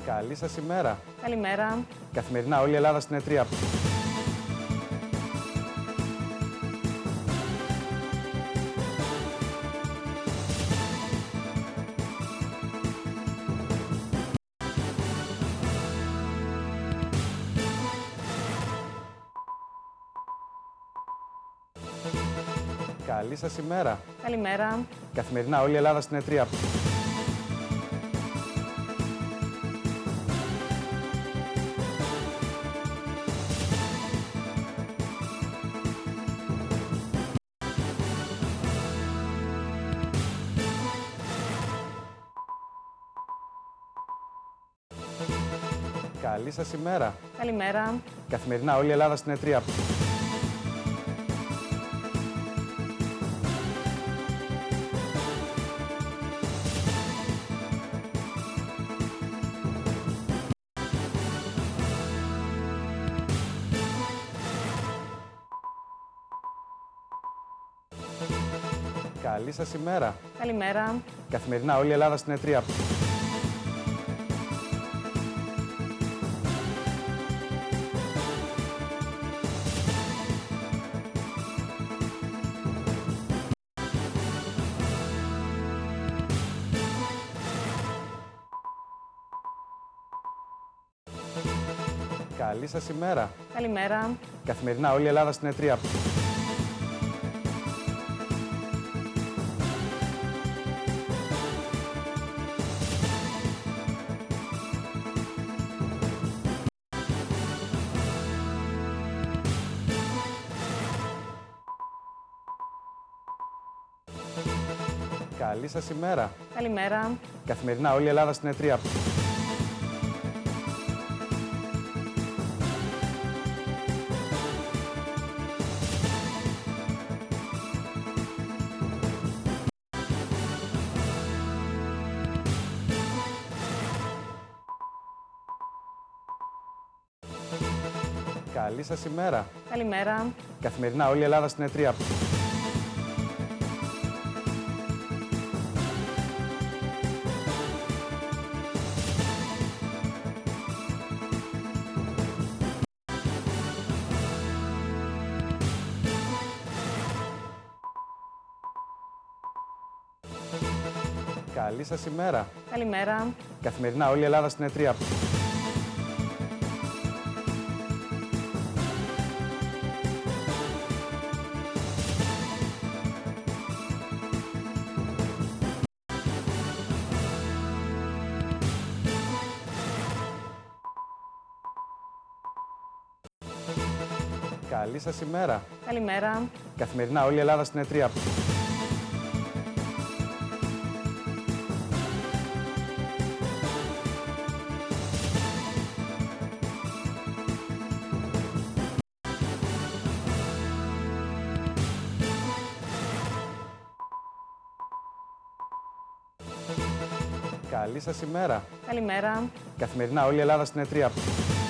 Καλή σας ημέρα. Καλημέρα. Καθημερινά όλη η Ελλάδα στην ΕΤΡΙΑ. Καλή σας ημέρα. Καλημέρα. Καθημερινά όλη η Ελλάδα στην ΕΤΡΙΑ. Καλή σας ημέρα. Καλημέρα. Καθημερινά όλη η Ελλάδα στην ΕΤΡΙΑ. Καλή σας ημέρα. Καλημέρα. Καθημερινά όλη η Ελλάδα στην ΕΤΡΙΑ. Καλή σας ημέρα. Καλημέρα. Καθημερινά όλη η Ελλάδα στην ΕΤΡΙΑ. Καλή σας ημέρα. Καλημέρα. Καθημερινά όλη η Ελλάδα στην ΕΤΡΙΑ. Καλή σας ημέρα. Καλημέρα. Καθημερινά όλη η Ελλάδα στην ΕΤΡΙΑ. Καλή σας ημέρα. Καλημέρα. Καθημερινά όλη η Ελλάδα στην ΕΤΡΙΑ. Καλή σας ημέρα. Καλημέρα. Καθημερινά όλη η Ελλάδα στην ΕΤΡΙΑ. Καλή σας ημέρα. Καλημέρα. Καθημερινά όλη η Ελλάδα στην ΕΤΡΙΑ.